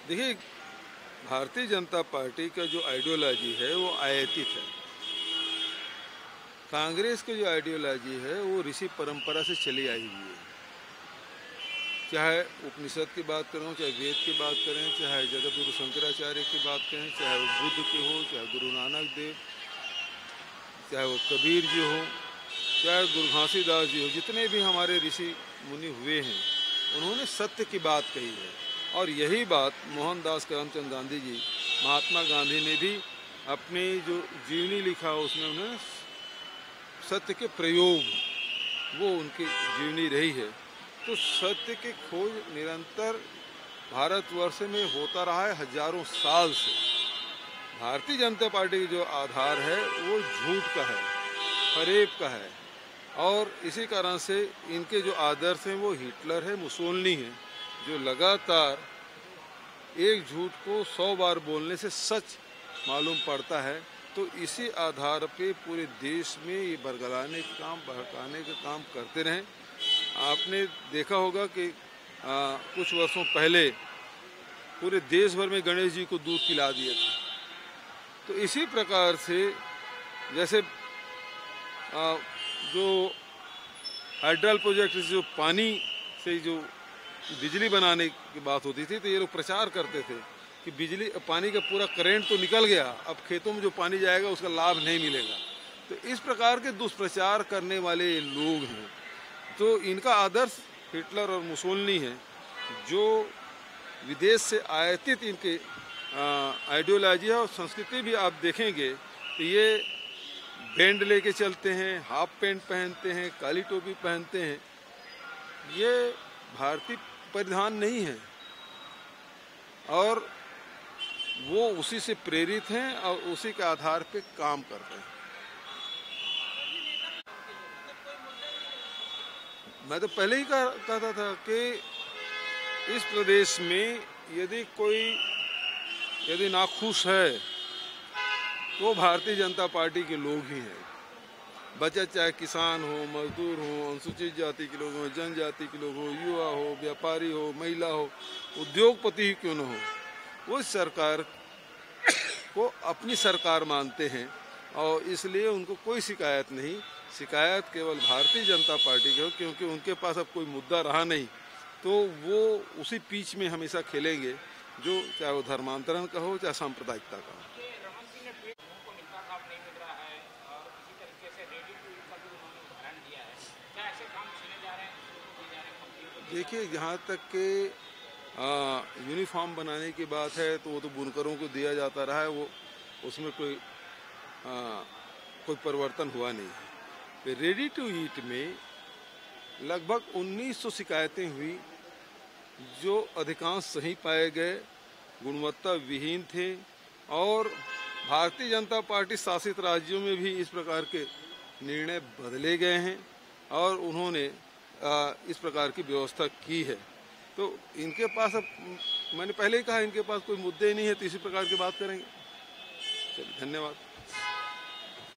देखिए, भारतीय जनता पार्टी का जो आइडियोलॉजी है वो आयातित है। कांग्रेस की जो आइडियोलॉजी है वो ऋषि परंपरा से चली आई हुई है। चाहे उपनिषद की बात करें, चाहे वेद की बात करें, चाहे जगत गुरु शंकराचार्य की बात करें, चाहे वो बुद्ध के हो, चाहे गुरु नानक देव, चाहे वो कबीर जी हो, चाहे गुरु घासीदास जी हो, जितने भी हमारे ऋषि मुनि हुए हैं उन्होंने सत्य की बात कही है। और यही बात मोहनदास करमचंद गांधी जी, महात्मा गांधी ने भी अपनी जो जीवनी लिखा उसमें उन्हें सत्य के प्रयोग वो उनकी जीवनी रही है। तो सत्य की खोज निरंतर भारतवर्ष में होता रहा है हजारों साल से। भारतीय जनता पार्टी की जो आधार है वो झूठ का है, फरेब का है, और इसी कारण से इनके जो आदर्श हैं वो हिटलर है, मुसोलिनी है, जो लगातार एक झूठ को 100 बार बोलने से सच मालूम पड़ता है। तो इसी आधार पे पूरे देश में ये बरगलाने का काम, भड़काने का काम करते रहें। आपने देखा होगा कि कुछ वर्षों पहले पूरे देश भर में गणेश जी को दूध पिला दिया था। तो इसी प्रकार से जैसे जो हाइड्रल प्रोजेक्ट से जो पानी से जो बिजली बनाने की बात होती थी, तो ये लोग प्रचार करते थे कि बिजली पानी का पूरा करंट तो निकल गया, अब खेतों में जो पानी जाएगा उसका लाभ नहीं मिलेगा। तो इस प्रकार के दुष्प्रचार करने वाले लोग हैं। तो इनका आदर्श हिटलर और मुसोलिनी है, जो विदेश से आयातित इनके आइडियोलॉजी है। और संस्कृति भी आप देखेंगे तो ये बैंड लेके चलते हैं, हाफ पैंट पहनते हैं, काली टोपी पहनते हैं। ये भारतीय परिधान नहीं है और वो उसी से प्रेरित हैं और उसी के आधार पे काम कर रहे हैं। मैं तो पहले ही कहता था कि इस प्रदेश में यदि नाखुश है तो भारतीय जनता पार्टी के लोग ही हैं। बचा चाहे किसान हो, मजदूर हो, अनुसूचित जाति के लोग हो, जनजाति के लोग हो, युवा हो, व्यापारी हो, महिला हो, उद्योगपति ही क्यों न हो, वो सरकार को अपनी सरकार मानते हैं और इसलिए उनको कोई शिकायत नहीं। शिकायत केवल भारतीय जनता पार्टी की हो, क्योंकि उनके पास अब कोई मुद्दा रहा नहीं, तो वो उसी बीच में हमेशा खेलेंगे, जो चाहे वो धर्मांतरण का हो, चाहे सांप्रदायिकता का हो। देखिए, जहाँ तक कि यूनिफॉर्म बनाने की बात है तो वो तो बुनकरों को दिया जाता रहा है, वो उसमें कोई परिवर्तन हुआ नहीं है। रेडी टू ईट में लगभग 1900 शिकायतें हुई, जो अधिकांश सही पाए गए, गुणवत्ता विहीन थे। और भारतीय जनता पार्टी शासित राज्यों में भी इस प्रकार के निर्णय बदले गए हैं और उन्होंने इस प्रकार की व्यवस्था की है। तो इनके पास, अब मैंने पहले ही कहा, इनके पास कोई मुद्दे नहीं है, तो इसी प्रकार की बात करेंगे। चलिए, धन्यवाद।